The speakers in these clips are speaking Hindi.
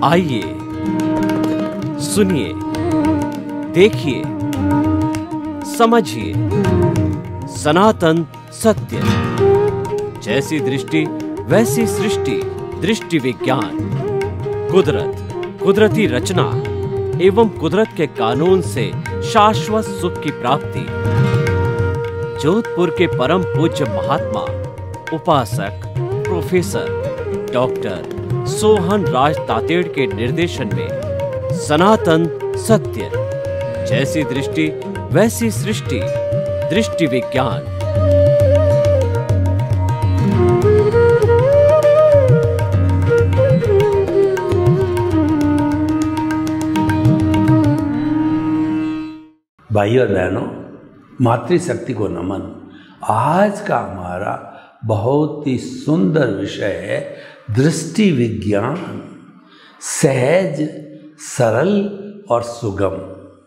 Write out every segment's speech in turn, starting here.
आइए, सुनिए, देखिए, समझिए सनातन सत्य। जैसी दृष्टि वैसी सृष्टि, दृष्टि विज्ञान। कुदरत, कुदरती रचना एवं कुदरत के कानून से शाश्वत सुख की प्राप्ति। जोधपुर के परम पूज्य महात्मा उपासक प्रोफेसर डॉक्टर सोहन राज तातेड़ के निर्देशन में सनातन सत्य। जैसी दृष्टि वैसी सृष्टि, दृष्टि विज्ञान। भाइयों और बहनों, मातृशक्ति को नमन। आज का हमारा बहुत ही सुंदर विषय है दृष्टि विज्ञान। सहज, सरल और सुगम।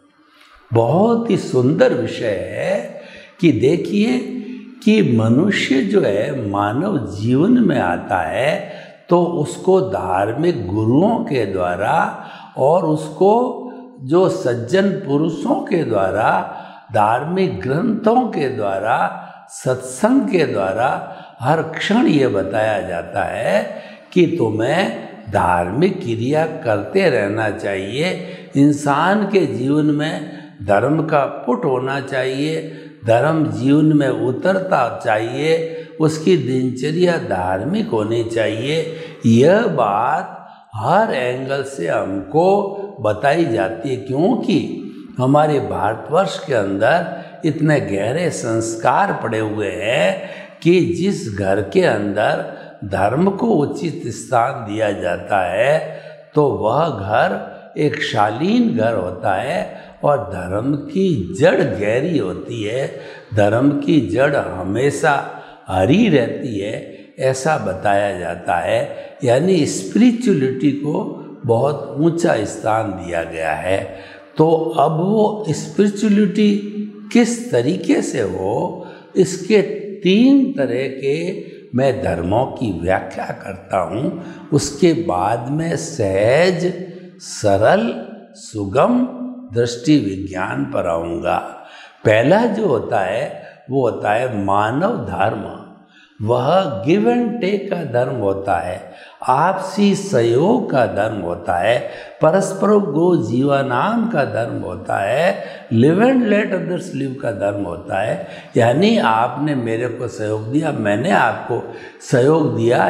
बहुत ही सुंदर विषय है कि देखिए कि मनुष्य जो है मानव जीवन में आता है तो उसको धार्मिक गुरुओं के द्वारा और उसको जो सज्जन पुरुषों के द्वारा, धार्मिक ग्रंथों के द्वारा, सत्संग के द्वारा हर क्षण ये बताया जाता है कि तुम्हें धार्मिक क्रिया करते रहना चाहिए। इंसान के जीवन में धर्म का पुट होना चाहिए, धर्म जीवन में उतरता चाहिए, उसकी दिनचर्या धार्मिक होनी चाहिए। यह बात हर एंगल से हमको बताई जाती है, क्योंकि हमारे भारतवर्ष के अंदर इतने गहरे संस्कार पड़े हुए हैं कि जिस घर के अंदर धर्म को उचित स्थान दिया जाता है तो वह घर एक शालीन घर होता है और धर्म की जड़ गहरी होती है, धर्म की जड़ हमेशा हरी रहती है, ऐसा बताया जाता है। यानी स्पिरिचुअलिटी को बहुत ऊंचा स्थान दिया गया है। तो अब वो स्पिरिचुअलिटी किस तरीके से हो, इसके 3 तरह के मैं धर्मों की व्याख्या करता हूँ। उसके बाद में सहज, सरल, सुगम दृष्टि विज्ञान पर आऊँगा। पहला जो होता है वो होता है मानव धर्म। वह गिव एंड टेक का धर्म होता है, आपसी सहयोग का धर्म होता है, परस्पर गो जीवनाम का धर्म होता है, live and let others live का धर्म होता है। यानी आपने मेरे को सहयोग दिया, मैंने आपको सहयोग दिया।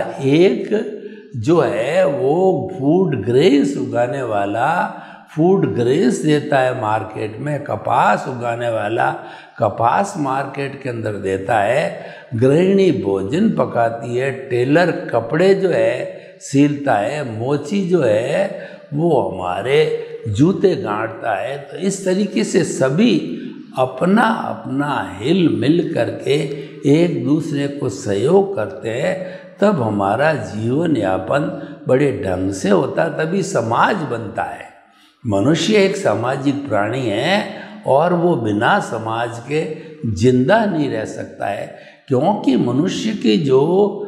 एक जो है वो फूड ग्रेन्स उगाने वाला फूड ग्रेन्स देता है मार्केट में, कपास उगाने वाला कपास मार्केट के अंदर देता है, गृहिणी भोजन पकाती है, टेलर कपड़े जो है सीलता है, मोची जो है वो हमारे जूते गांठता है। तो इस तरीके से सभी अपना अपना हिल मिल करके एक दूसरे को सहयोग करते हैं, तब हमारा जीवन यापन बड़े ढंग से होता, तभी समाज बनता है। मनुष्य एक सामाजिक प्राणी है और वो बिना समाज के जिंदा नहीं रह सकता है, क्योंकि मनुष्य की जो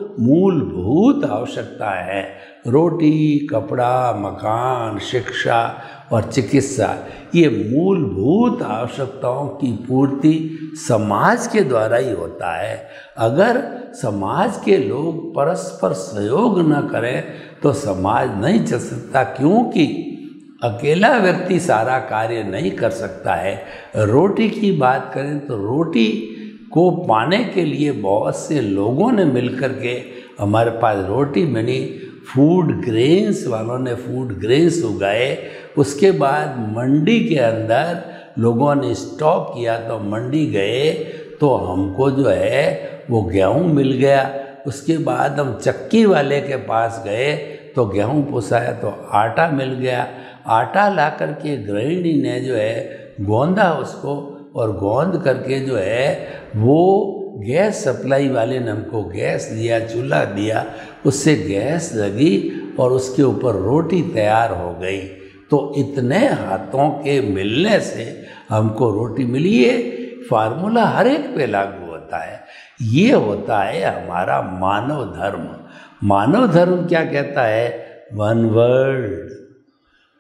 मूलभूत आवश्यकता है, रोटी, कपड़ा, मकान, शिक्षा और चिकित्सा, ये मूलभूत आवश्यकताओं की पूर्ति समाज के द्वारा ही होता है। अगर समाज के लोग परस्पर सहयोग न करें तो समाज नहीं चल सकता, क्योंकि अकेला व्यक्ति सारा कार्य नहीं कर सकता है। रोटी की बात करें तो रोटी को पाने के लिए बहुत से लोगों ने मिलकर के हमारे पास रोटी बनी। फूड ग्रेन्स वालों ने फूड ग्रेन्स उगाए, उसके बाद मंडी के अंदर लोगों ने स्टॉक किया, तो मंडी गए तो हमको जो है वो गेहूँ मिल गया। उसके बाद हम चक्की वाले के पास गए तो गेहूँ पुसाया तो आटा मिल गया। आटा ला करके गृहिणी ने जो है गोंदा उसको, और गोंद करके जो है वो गैस सप्लाई वाले ने हमको गैस दिया, चूल्हा दिया, उससे गैस लगी और उसके ऊपर रोटी तैयार हो गई। तो इतने हाथों के मिलने से हमको रोटी मिली। ये फार्मूला हर एक पे लागू होता है। ये होता है हमारा मानव धर्म। मानव धर्म क्या कहता है? One world,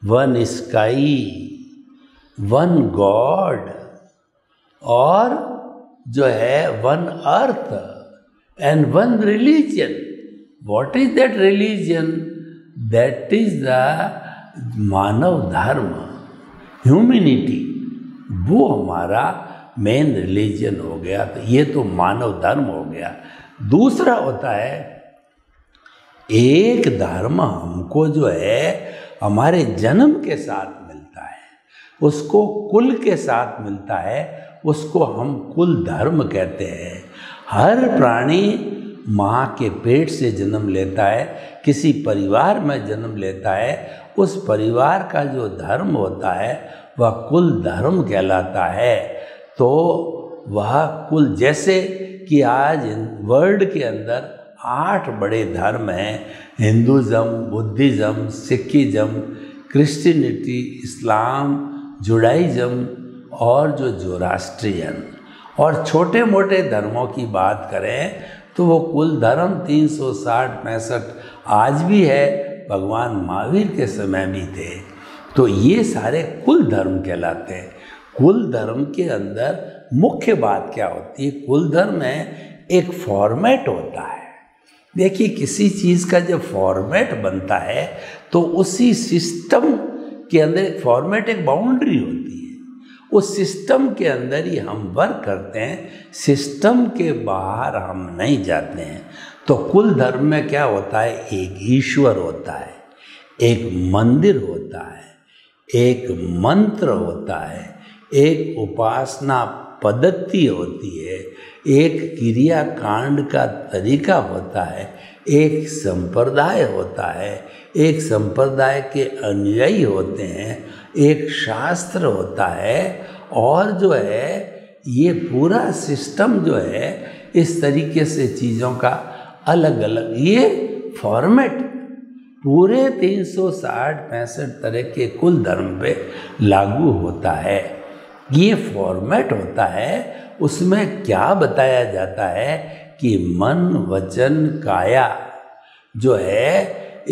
one sky, one god, और जो है one earth and one religion. What is that religion? That is the मानव धर्म, ह्यूमैनिटी। वो हमारा मेन रिलीजन हो गया। तो ये तो मानव धर्म हो गया। दूसरा होता है, एक धर्म हमको जो है हमारे जन्म के साथ मिलता है, उसको कुल के साथ मिलता है, उसको हम कुल धर्म कहते हैं। हर प्राणी माँ के पेट से जन्म लेता है, किसी परिवार में जन्म लेता है, उस परिवार का जो धर्म होता है वह कुल धर्म कहलाता है। तो वह कुल, जैसे कि आज वर्ल्ड के अंदर 8 बड़े धर्म हैं, हिंदुज़म, बुद्धिज़्म, सिखिज़्म, क्रिश्चियनिटी, इस्लाम, जुडाइज़्म और जो जोरास्ट्रियन। और छोटे मोटे धर्मों की बात करें तो वो कुल धर्म 360-65 आज भी है, भगवान महावीर के समय भी थे। तो ये सारे कुल धर्म कहलाते हैं। कुल धर्म के अंदर मुख्य बात क्या होती है? कुल धर्म में एक फॉर्मेट होता है। देखिए, किसी चीज़ का जब फॉर्मेट बनता है तो उसी सिस्टम के अंदर एक फॉर्मेट, एक बाउंड्री होती है। उस सिस्टम के अंदर ही हम वर्क करते हैं, सिस्टम के बाहर हम नहीं जाते हैं। तो कुल धर्म में क्या होता है? एक ईश्वर होता है, एक मंदिर होता है, एक मंत्र होता है, एक उपासना पद्धति होती है, एक क्रिया कांड का तरीका होता है, एक संप्रदाय होता है, एक संप्रदाय के अनुयायी होते हैं, एक शास्त्र होता है, और जो है ये पूरा सिस्टम जो है इस तरीके से चीज़ों का अलग अलग ये फॉर्मेट पूरे 360-65 तरह के कुल धर्म पे लागू होता है। ये फॉर्मेट होता है, उसमें क्या बताया जाता है कि मन, वचन, काया जो है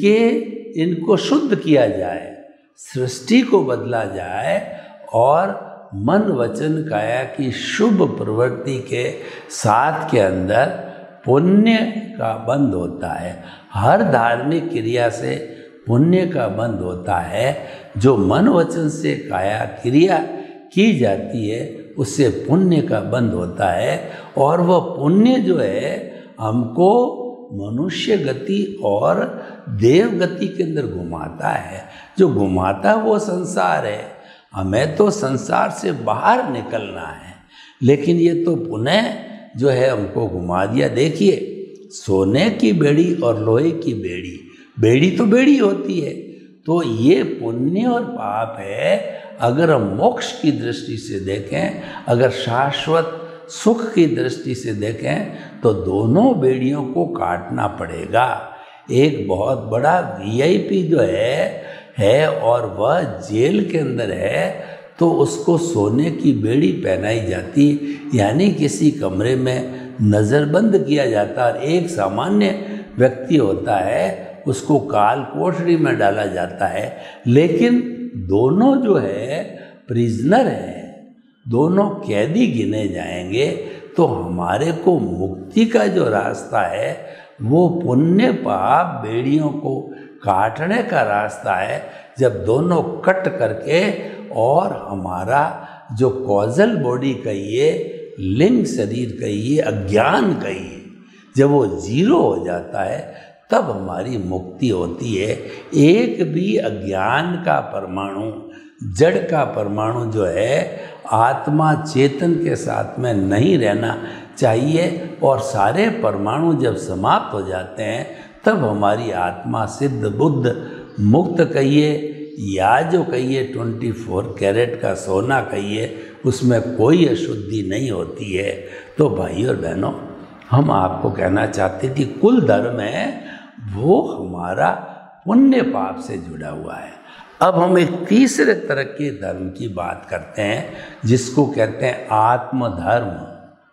इनको शुद्ध किया जाए, सृष्टि को बदला जाए, और मन, वचन, काया की शुभ प्रवृत्ति के साथ के अंदर पुण्य का बंध होता है। हर धार्मिक क्रिया से पुण्य का बंध होता है। जो मन, वचन से काया क्रिया की जाती है उससे पुण्य का बंध होता है, और वह पुण्य जो है हमको मनुष्य गति और देव गति के अंदर घुमाता है। जो घुमाता वो संसार है, हमें तो संसार से बाहर निकलना है, लेकिन ये तो पुनः जो है हमको घुमा दिया। देखिए, सोने की बेड़ी और लोहे की बेड़ी, बेड़ी तो बेड़ी होती है। तो ये पुण्य और पाप है। अगर हम मोक्ष की दृष्टि से देखें, अगर शाश्वत सुख की दृष्टि से देखें, तो दोनों बेड़ियों को काटना पड़ेगा। एक बहुत बड़ा VIP जो है और वह जेल के अंदर है, तो उसको सोने की बेड़ी पहनाई जाती, यानी किसी कमरे में नज़रबंद किया जाता। और एक सामान्य व्यक्ति होता है, उसको काल कोठरी में डाला जाता है। लेकिन दोनों जो है प्रिजनर है, दोनों कैदी गिने जाएंगे। तो हमारे को मुक्ति का जो रास्ता है वो पुण्य पाप बेड़ियों को काटने का रास्ता है। जब दोनों कट करके और हमारा जो कॉजल बॉडी कहिए, लिंग शरीर कहिए, अज्ञान कहिए, जब वो जीरो हो जाता है तब हमारी मुक्ति होती है। एक भी अज्ञान का परमाणु, जड़ का परमाणु जो है आत्मा चेतन के साथ में नहीं रहना चाहिए, और सारे परमाणु जब समाप्त हो जाते हैं तब हमारी आत्मा सिद्ध बुद्ध मुक्त कहिए या जो कहिए 24 कैरेट का सोना कहिए, उसमें कोई अशुद्धि नहीं होती है। तो भाई और बहनों, हम आपको कहना चाहते कि कुल धर्म है वो हमारा पुण्य पाप से जुड़ा हुआ है। अब हम एक तीसरे तरह के धर्म की बात करते हैं जिसको कहते हैं आत्मधर्म।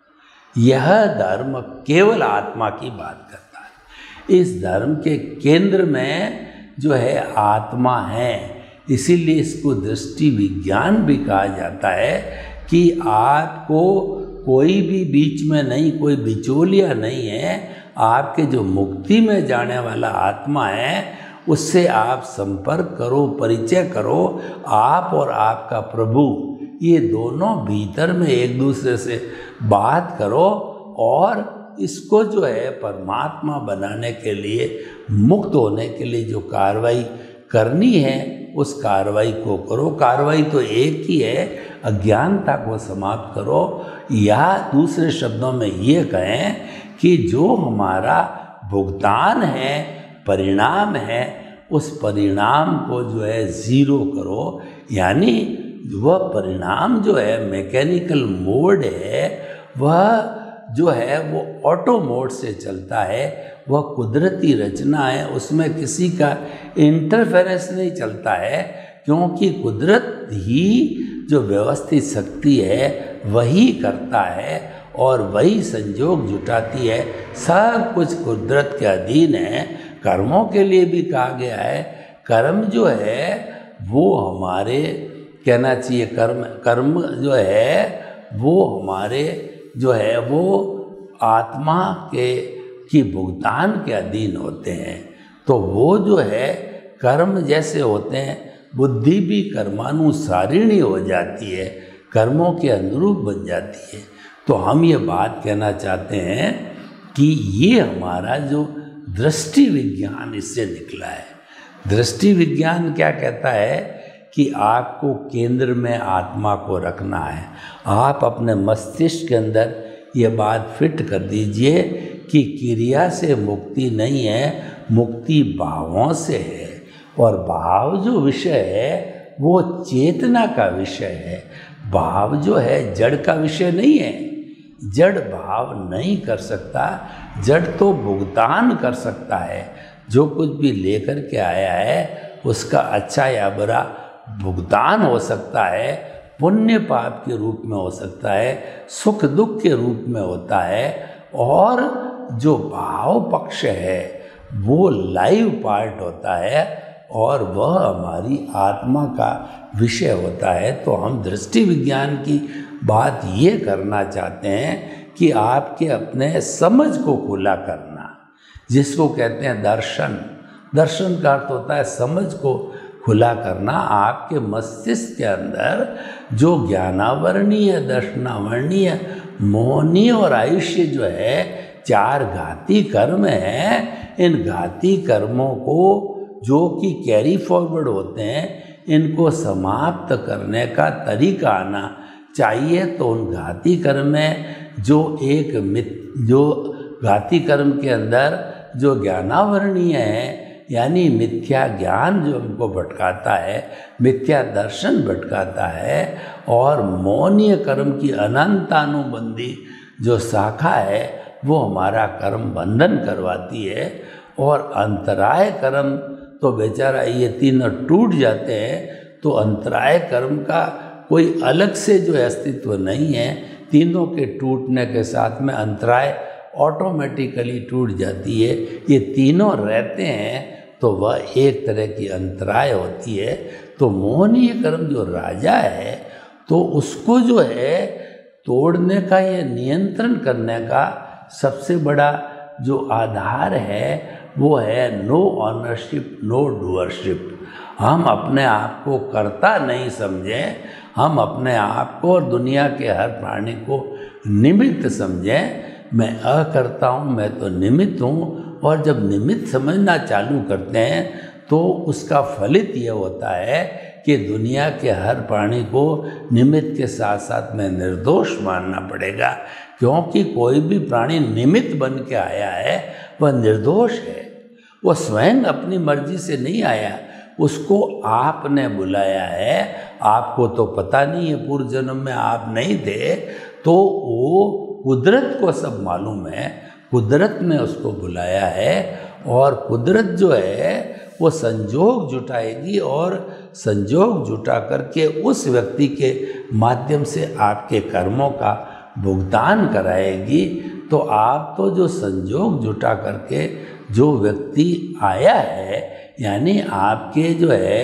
यह धर्म केवल आत्मा की बात करता है। इस धर्म के केंद्र में जो है आत्मा है, इसीलिए इसको दृष्टि विज्ञान भी कहा जाता है कि आपको कोई भी बीच में नहीं, कोई बिचौलिया नहीं है। आपके जो मुक्ति में जाने वाला आत्मा है उससे आप संपर्क करो, परिचय करो। आप और आपका प्रभु ये दोनों भीतर में एक दूसरे से बात करो और इसको जो है परमात्मा बनाने के लिए, मुक्त होने के लिए जो कार्रवाई करनी है उस कार्रवाई को करो। कार्रवाई तो एक ही है, अज्ञानता को समाप्त करो। या दूसरे शब्दों में ये कहें कि जो हमारा भुगतान है, परिणाम है, उस परिणाम को जो है ज़ीरो करो। यानी वह परिणाम जो है मैकेनिकल मोड है, वह जो है वो ऑटो मोड से चलता है, वह कुदरती रचना है, उसमें किसी का इंटरफेरेंस नहीं चलता है, क्योंकि कुदरत ही जो व्यवस्थित शक्ति है वही करता है और वही संयोग जुटाती है। सब कुछ कुदरत के अधीन है। कर्मों के लिए भी कहा गया है, कर्म जो है वो हमारे, कहना चाहिए कर्म जो है वो हमारे जो है वो आत्मा की भुगतान के अधीन होते हैं। तो वो जो है कर्म जैसे होते हैं, बुद्धि भी कर्मानुसारिणी हो जाती है, कर्मों के अनुरूप बन जाती है। तो हम ये बात कहना चाहते हैं कि ये हमारा जो दृष्टि विज्ञान इससे निकला है। दृष्टि विज्ञान क्या कहता है कि आपको केंद्र में आत्मा को रखना है। आप अपने मस्तिष्क के अंदर ये बात फिट कर दीजिए कि क्रिया से मुक्ति नहीं है, मुक्ति भावों से है। और भाव जो विषय है वो चेतना का विषय है। भाव जो है जड़ का विषय नहीं है। जड़ भाव नहीं कर सकता, जड़ तो भुगतान कर सकता है। जो कुछ भी लेकर के आया है उसका अच्छा या बुरा भुगतान हो सकता है, पुण्य पाप के रूप में हो सकता है, सुख दुख के रूप में होता है। और जो भाव पक्ष है वो लाइव पार्ट होता है और वह हमारी आत्मा का विषय होता है। तो हम दृष्टि विज्ञान की बात ये करना चाहते हैं कि आपके अपने समझ को खुला करना, जिसको कहते हैं दर्शन। दर्शन का अर्थ होता है समझ को खुला करना। आपके मस्तिष्क के अंदर जो ज्ञानावरणीय, दर्शनावरणीय, मोहनीय और आयुष्य जो है, चार घाती कर्म हैं। इन घाती कर्मों को जो कि कैरी फॉरवर्ड होते हैं, इनको समाप्त करने का तरीका आना चाहिए। तो उन घाती कर्म में जो घाती कर्म के अंदर जो ज्ञानावरणीय है, यानी मिथ्या ज्ञान जो हमको भटकाता है, मिथ्या दर्शन भटकाता है, और मौनीय कर्म की अनंतानुबंधी जो शाखा है वो हमारा कर्म बंधन करवाती है। और अंतराय कर्म तो बेचारा ये तीनों टूट जाते हैं, तो अंतराय कर्म का कोई अलग से जो अस्तित्व नहीं है। तीनों के टूटने के साथ में अंतराय ऑटोमेटिकली टूट जाती है। ये तीनों रहते हैं तो वह एक तरह की अंतराय होती है। तो मोहनीय कर्म जो राजा है, तो उसको जो है तोड़ने का, ये नियंत्रण करने का सबसे बड़ा जो आधार है वो है नो ऑनरशिप, नो डूअरशिप। हम अपने आप को कर्ता नहीं समझें, हम अपने आप को और दुनिया के हर प्राणी को निमित्त समझें। मैं अकर्ता हूँ, मैं तो निमित्त हूँ। और जब निमित्त समझना चालू करते हैं तो उसका फलित ये होता है कि दुनिया के हर प्राणी को निमित्त के साथ साथ में निर्दोष मानना पड़ेगा, क्योंकि कोई भी प्राणी निमित्त बन के आया है वह निर्दोष है। वह स्वयं अपनी मर्जी से नहीं आया, उसको आपने बुलाया है। आपको तो पता नहीं है, पूर्व जन्म में आप नहीं थे, तो वो कुदरत को सब मालूम है। कुदरत ने उसको बुलाया है और कुदरत जो है वो संजोग जुटाएगी और संजोग जुटा करके उस व्यक्ति के माध्यम से आपके कर्मों का भुगतान कराएगी। तो आप तो जो संजोग जुटा करके जो व्यक्ति आया है, यानी आपके जो है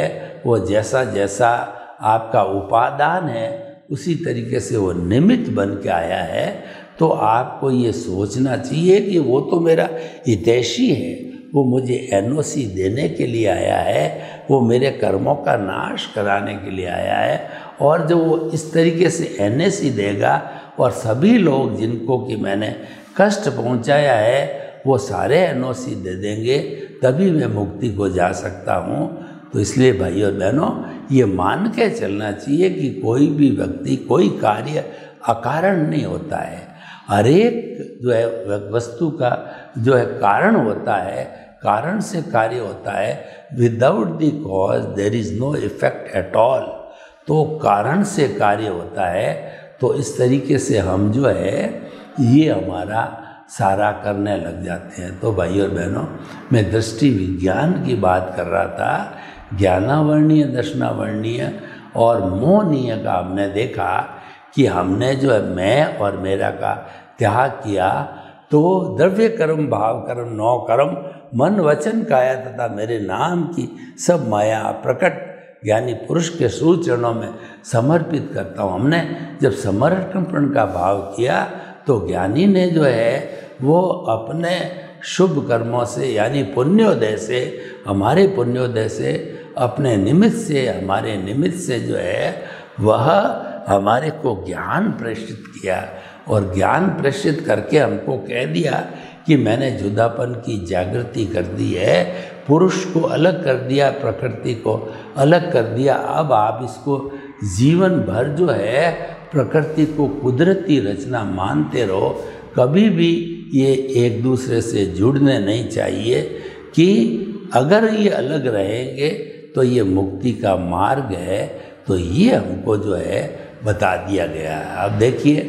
वो जैसा जैसा आपका उपादान है उसी तरीके से वो निमित्त बन के आया है। तो आपको ये सोचना चाहिए कि वो तो मेरा हितैषी है, वो मुझे एनओसी देने के लिए आया है, वो मेरे कर्मों का नाश कराने के लिए आया है। और जब वो इस तरीके से एनओसी देगा और सभी लोग जिनको कि मैंने कष्ट पहुंचाया है वो सारे एनओसी दे देंगे, तभी मैं मुक्ति को जा सकता हूँ। तो इसलिए भाई और बहनों, ये मान के चलना चाहिए कि कोई भी व्यक्ति, कोई कार्य अकारण नहीं होता है। हर एक जो है वस्तु का जो है कारण होता है, कारण से कार्य होता है। Without the cause there is no effect at all. तो कारण से कार्य होता है। तो इस तरीके से हम जो है ये हमारा सारा करने लग जाते हैं। तो भाई और बहनों, मैं दृष्टि विज्ञान की बात कर रहा था। ज्ञानावर्णीय, दर्शनावर्णीय और मोहनीय का हमने देखा कि हमने जो है मैं और मेरा का त्याग किया। तो द्रव्य कर्म, भाव कर्म, 9 कर्म, मन वचन काया तथा मेरे नाम की सब माया प्रकट ज्ञानी पुरुष के सूचरणों में समर्पित करता हूँ। हमने जब समर्पण का भाव किया तो ज्ञानी ने जो है वो अपने शुभ कर्मों से, यानी पुण्योदय से, हमारे पुण्योदय से, अपने निमित्त से, हमारे निमित्त से जो है वह हमारे को ज्ञान प्रेषित किया। और ज्ञान प्रेषित करके हमको कह दिया कि मैंने जुदापन की जागृति कर दी है, पुरुष को अलग कर दिया, प्रकृति को अलग कर दिया। अब आप इसको जीवन भर जो है प्रकृति को कुदरती रचना मानते रहो। कभी भी ये एक दूसरे से जुड़ने नहीं चाहिए कि अगर ये अलग रहेंगे तो ये मुक्ति का मार्ग है। तो ये हमको जो है बता दिया गया है। अब देखिए,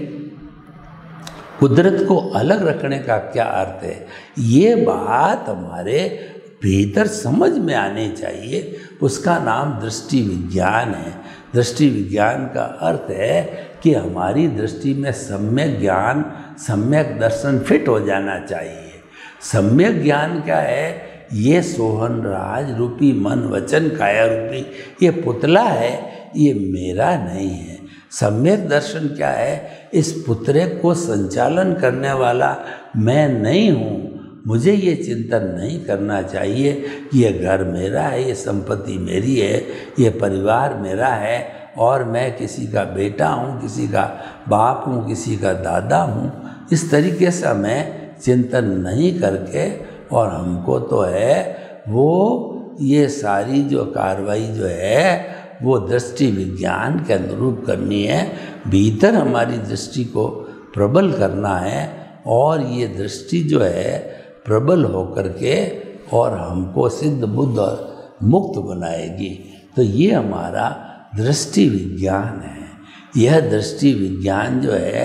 कुदरत को अलग रखने का क्या अर्थ है, ये बात हमारे भीतर समझ में आनी चाहिए। उसका नाम दृष्टि विज्ञान है। दृष्टि विज्ञान का अर्थ है कि हमारी दृष्टि में सम्यक ज्ञान, सम्यक दर्शन फिट हो जाना चाहिए। सम्यक ज्ञान क्या है? ये सोहन राज रूपी मन वचन काया रूपी ये पुतला है, ये मेरा नहीं है। सम्यक दर्शन क्या है? इस पुतले को संचालन करने वाला मैं नहीं हूँ। मुझे ये चिंतन नहीं करना चाहिए कि ये घर मेरा है, ये संपत्ति मेरी है, ये परिवार मेरा है और मैं किसी का बेटा हूँ, किसी का बाप हूँ, किसी का दादा हूँ। इस तरीके से मैं चिंतन नहीं करके, और हमको तो है वो ये सारी जो कार्रवाई जो है वो दृष्टि विज्ञान के अनुरूप करनी है। भीतर हमारी दृष्टि को प्रबल करना है और ये दृष्टि जो है प्रबल होकर के और हमको सिद्ध बुद्ध और मुक्त बनाएगी। तो ये हमारा दृष्टि विज्ञान है। यह दृष्टि विज्ञान जो है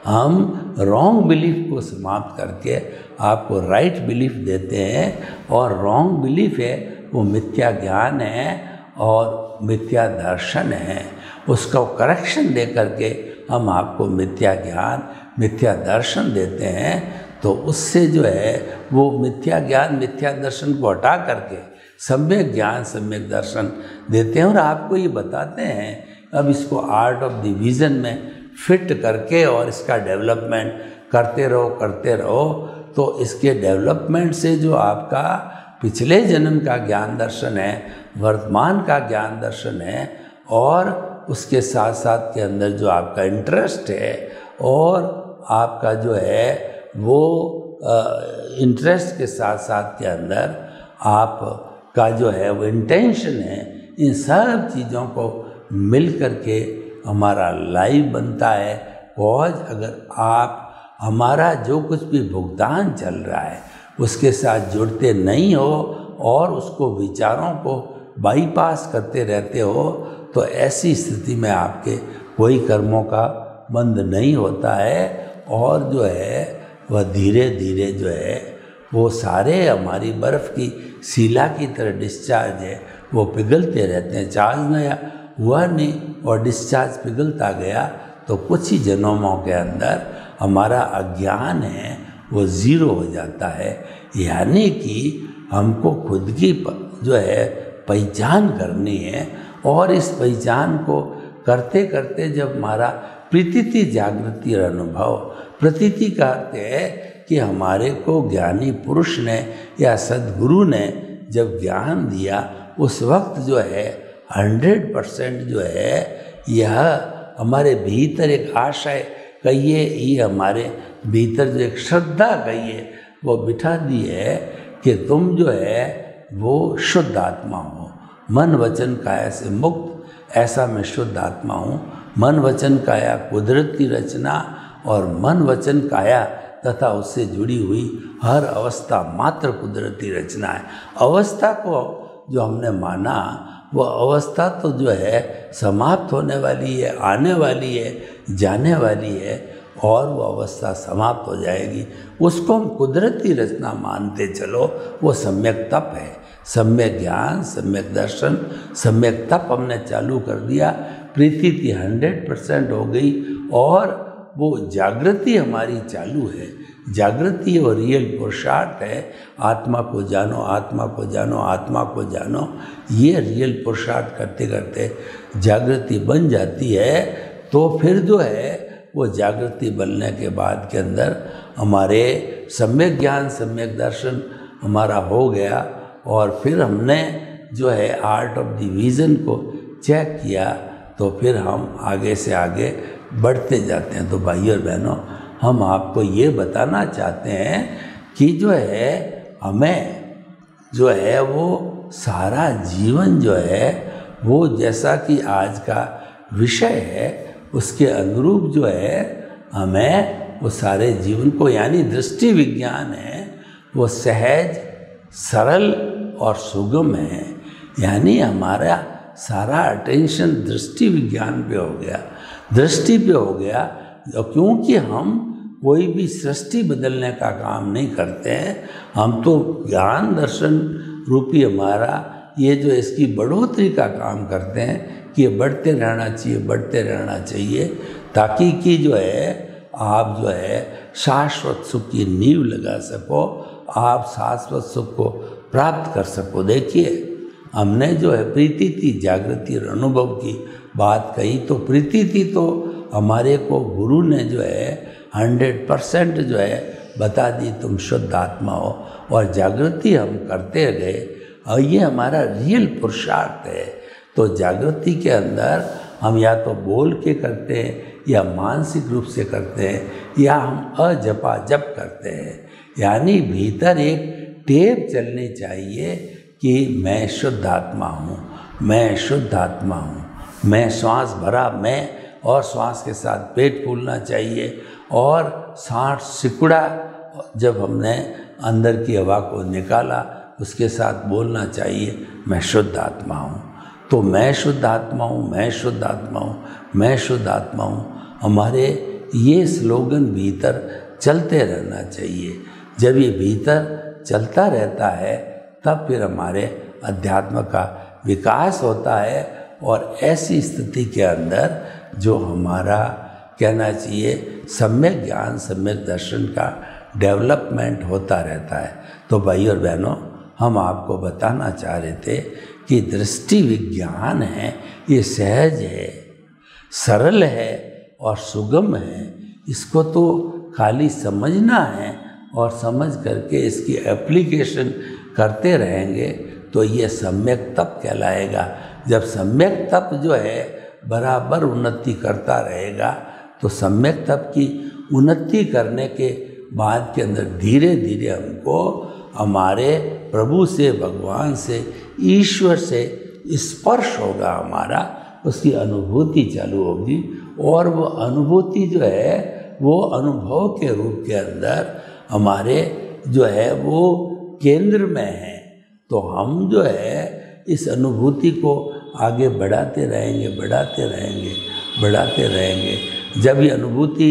हम रॉन्ग बिलीफ को समाप्त करके आपको राइट बिलीफ देते हैं। और रॉन्ग बिलीफ है वो मिथ्या ज्ञान है और मिथ्या दर्शन है। उसको करेक्शन दे करके हम आपको मिथ्या ज्ञान, मिथ्या दर्शन देते हैं। तो उससे जो है वो मिथ्या ज्ञान, मिथ्या दर्शन को हटा करके सम्यक ज्ञान, सम्यक दर्शन देते हैं और आपको ये बताते हैं। अब इसको आर्ट ऑफ द विजन में फिट करके और इसका डेवलपमेंट करते रहो। तो इसके डेवलपमेंट से जो आपका पिछले जन्म का ज्ञान दर्शन है, वर्तमान का ज्ञान दर्शन है और उसके साथ साथ के अंदर जो आपका इंटरेस्ट है और आपका जो है वो इंटरेस्ट के साथ साथ के अंदर आपका जो है वो इंटेंशन है, इन सब चीज़ों को मिल करके हमारा लाइफ बनता है। और अगर आप हमारा जो कुछ भी भुगतान चल रहा है उसके साथ जुड़ते नहीं हो और उसको विचारों को बाईपास करते रहते हो तो ऐसी स्थिति में आपके कोई कर्मों का बंध नहीं होता है और जो है वह धीरे धीरे जो है वो सारे हमारी बर्फ़ की शिला की तरह डिस्चार्ज है, वो पिघलते रहते हैं। चार्ज नया हुआ नहीं और डिस्चार्ज पिघलता गया तो कुछ ही जन्मों के अंदर हमारा अज्ञान है वो ज़ीरो हो जाता है। यानी कि हमको खुद की जो है पहचान करनी है और इस पहचान को करते करते जब हमारा प्रतीति जागृति और अनुभव, प्रतीति कहते हैं कि हमारे को ज्ञानी पुरुष ने या सद्गुरु ने जब ज्ञान दिया, उस वक्त जो है 100% जो है यह हमारे भीतर एक आशय कहिए, ये हमारे भीतर जो एक श्रद्धा कहिए वो बिठा दी है कि तुम जो है वो शुद्ध आत्मा हो, मन वचन काया से मुक्त। ऐसा मैं शुद्ध आत्मा हूँ। मन वचन काया कुदरती रचना और मन वचन काया तथा उससे जुड़ी हुई हर अवस्था मात्र कुदरती रचना है। अवस्था को जो हमने माना वो अवस्था तो जो है समाप्त होने वाली है, आने वाली है, जाने वाली है और वो अवस्था समाप्त हो जाएगी। उसको हम कुदरती रचना मानते चलो, वो सम्यक तप है। सम्यक ज्ञान, सम्यक दर्शन, सम्यक तप हमने चालू कर दिया। प्रीति 100% हो गई और वो जागृति हमारी चालू है। जागृति और रियल पुरुषार्थ है। आत्मा को जानो, आत्मा को जानो, आत्मा को जानो, ये रियल पुरुषार्थ करते करते जागृति बन जाती है। तो फिर जो है वो जागृति बनने के बाद के अंदर हमारे सम्यक ज्ञान, सम्यक दर्शन हमारा हो गया और फिर हमने जो है आर्ट ऑफ द विजन को चेक किया, तो फिर हम आगे से आगे बढ़ते जाते हैं। तो भाई और बहनों, हम आपको ये बताना चाहते हैं कि जो है हमें जो है वो सारा जीवन जो है वो जैसा कि आज का विषय है उसके अनुरूप जो है हमें वो सारे जीवन को, यानी दृष्टि विज्ञान है वो सहज, सरल और सुगम है। यानी हमारा सारा अटेंशन दृष्टि विज्ञान पे हो गया, दृष्टि पे हो गया। क्योंकि हम कोई भी सृष्टि बदलने का काम नहीं करते हैं, हम तो ज्ञान दर्शन रूपी हमारा ये जो इसकी बढ़ोतरी का काम करते हैं कि ये बढ़ते रहना चाहिए, बढ़ते रहना चाहिए, ताकि कि जो है आप जो है शाश्वत सुख की नींव लगा सको, आप शाश्वत सुख को प्राप्त कर सको। देखिए, हमने जो है प्रीति जागृति और अनुभव की बात कही, तो प्रीति तो हमारे को गुरु ने जो है 100% जो है बता दी, तुम शुद्ध आत्मा हो, और जागृति हम करते गए और ये हमारा रियल पुरुषार्थ है। तो जागृति के अंदर हम या तो बोल के करते हैं या मानसिक रूप से करते हैं या हम अजपा जप करते हैं। यानी भीतर एक टेप चलनी चाहिए कि मैं शुद्ध आत्मा हूँ, मैं शुद्ध आत्मा हूँ, मैं श्वास भरा मैं, और श्वास के साथ पेट फूलना चाहिए, और 60 सिकुड़ा जब हमने अंदर की हवा को निकाला उसके साथ बोलना चाहिए मैं शुद्ध आत्मा हूँ। तो मैं शुद्ध आत्मा हूँ, मैं शुद्ध आत्मा हूँ, मैं शुद्ध आत्मा हूँ, हमारे ये स्लोगन भीतर चलते रहना चाहिए। जब ये भीतर चलता रहता है तब फिर हमारे अध्यात्म का विकास होता है, और ऐसी स्थिति के अंदर जो हमारा कहना चाहिए सम्यक ज्ञान, सम्यक दर्शन का डेवलपमेंट होता रहता है। तो भाई और बहनों, हम आपको बताना चाह रहे थे कि दृष्टि विज्ञान है, ये सहज है, सरल है और सुगम है। इसको तो खाली समझना है और समझ करके इसकी एप्लीकेशन करते रहेंगे तो ये सम्यक तप कहलाएगा। जब सम्यक तप जो है बराबर उन्नति करता रहेगा तो सम्यक तप की उन्नति करने के बाद के अंदर धीरे धीरे हमको हमारे प्रभु से, भगवान से, ईश्वर से स्पर्श होगा हमारा, उसकी अनुभूति चालू होगी, और वो अनुभूति जो है वो अनुभव के रूप के अंदर हमारे जो है वो केंद्र में है। तो हम जो है इस अनुभूति को आगे बढ़ाते रहेंगे, बढ़ाते रहेंगे, बढ़ाते रहेंगे। जब ये अनुभूति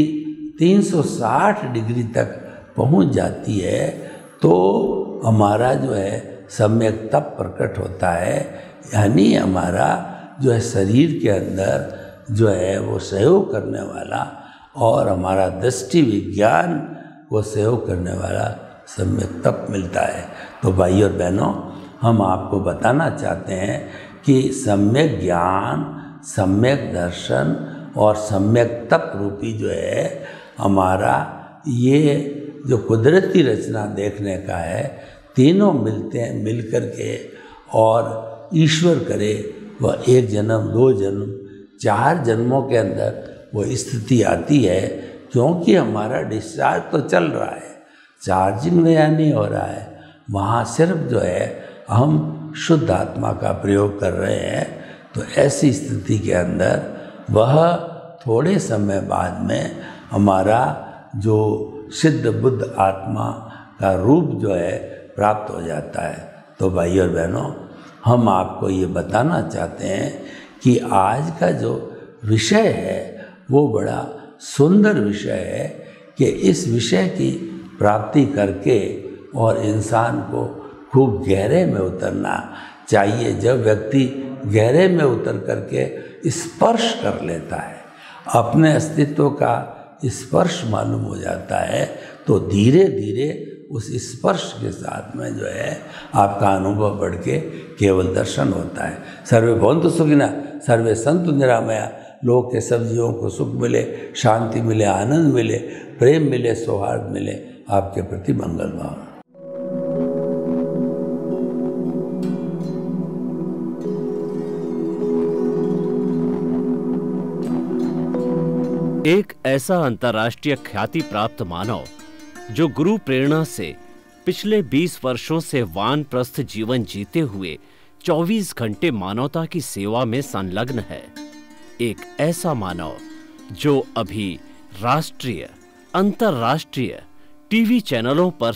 360 डिग्री तक पहुंच जाती है तो हमारा जो है सम्यक तप प्रकट होता है। यानी हमारा जो है शरीर के अंदर जो है वो सहयोग करने वाला और हमारा दृष्टि विज्ञान को सहयोग करने वाला सम्यक तप मिलता है। तो भाई और बहनों, हम आपको बताना चाहते हैं कि सम्यक ज्ञान, सम्यक दर्शन और सम्यक तप रूपी जो है हमारा ये जो कुदरती रचना देखने का है, तीनों मिलते हैं, मिल कर के और ईश्वर करे वह 1 जन्म 2 जन्म 4 जन्मों के अंदर वो स्थिति आती है, क्योंकि हमारा डिस्चार्ज तो चल रहा है, चार्जिंग नया नहीं हो रहा है। वहाँ सिर्फ जो है हम शुद्ध आत्मा का प्रयोग कर रहे हैं। तो ऐसी स्थिति के अंदर वह थोड़े समय बाद में हमारा जो सिद्ध बुद्ध आत्मा का रूप जो है प्राप्त हो जाता है। तो भाई और बहनों, हम आपको ये बताना चाहते हैं कि आज का जो विषय है वो बड़ा सुंदर विषय है कि इस विषय की प्राप्ति करके और इंसान को खूब गहरे में उतरना चाहिए। जब व्यक्ति गहरे में उतर करके स्पर्श कर लेता है, अपने अस्तित्व का स्पर्श मालूम हो जाता है, तो धीरे धीरे उस स्पर्श के साथ में जो है आपका अनुभव बढ़ के केवल दर्शन होता है। सर्वे भवन्तु सुखिनः, सर्वे सन्तु निरामया। लोग के सब जीवों को सुख मिले, शांति मिले, आनंद मिले, प्रेम मिले, सौहार्द मिले। आपके प्रति मंगल भाव। एक ऐसा अंतर्राष्ट्रीय ख्याति प्राप्त मानव जो गुरु प्रेरणा से पिछले 20 वर्षों से वानप्रस्थ जीवन जीते हुए 24 घंटे मानवता की सेवा में संलग्न है। एक ऐसा मानव जो अभी राष्ट्रीय, अंतर्राष्ट्रीय टीवी चैनलों पर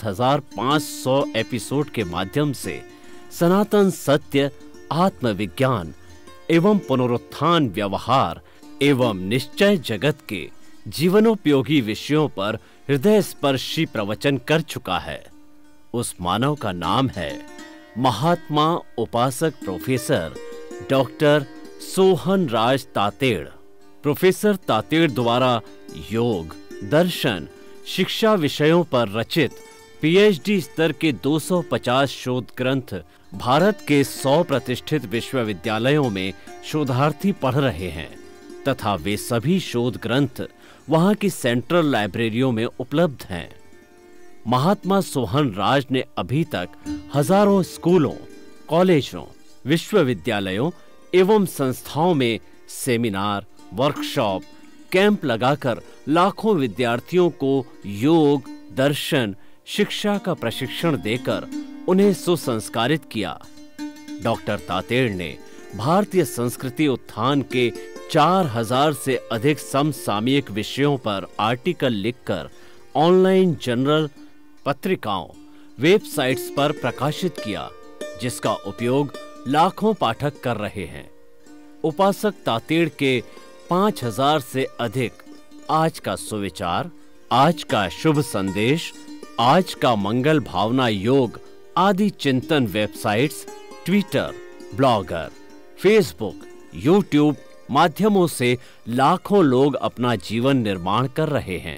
7,500 एपिसोड के माध्यम से सनातन सत्य, आत्मविज्ञान एवं पुनरुत्थान, व्यवहार एवं निश्चय जगत के जीवनोपयोगी विषयों पर हृदय स्पर्शी प्रवचन कर चुका है। उस मानव का नाम है महात्मा उपासक professor doctor Sohan Raj Tated. Professor Tated द्वारा योग, दर्शन, शिक्षा विषयों पर रचित पीएचडी स्तर के 250 शोध ग्रंथ भारत के 100 प्रतिष्ठित विश्वविद्यालयों में शोधार्थी पढ़ रहे हैं तथा वे सभी शोध ग्रंथ वहां की सेंट्रल लाइब्रेरियों में उपलब्ध हैं। महात्मा सोहन राज ने अभी तक हजारों स्कूलों, कॉलेजों, विश्वविद्यालयों एवं संस्थाओं में सेमिनार, वर्कशॉप, कैंप लगाकर लाखों विद्यार्थियों को योग, दर्शन, शिक्षा का प्रशिक्षण देकर उन्हें सुसंस्कारित किया। डॉक्टर तातेड़ ने भारतीय संस्कृति उत्थान के 4000 से अधिक समसामयिक विषयों पर आर्टिकल लिखकर ऑनलाइन जर्नल, पत्रिकाओं, वेबसाइट्स पर प्रकाशित किया, जिसका उपयोग लाखों पाठक कर रहे हैं। उपासक तातेड़ के 5000 से अधिक आज का सुविचार, आज का शुभ संदेश, आज का मंगल भावना योग आदि चिंतन websites, Twitter, blogger, Facebook, YouTube माध्यमों से लाखों लोग अपना जीवन निर्माण कर रहे हैं।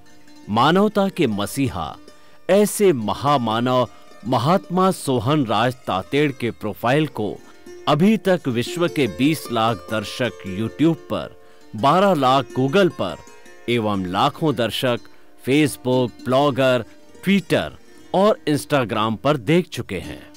मानवता के मसीहा ऐसे महामानव महात्मा सोहन राज तातेड़ के प्रोफाइल को अभी तक विश्व के 20 लाख दर्शक यूट्यूब पर, 12 लाख गूगल पर एवं लाखों दर्शक फेसबुक, ब्लॉगर, ट्विटर और इंस्टाग्राम पर देख चुके हैं।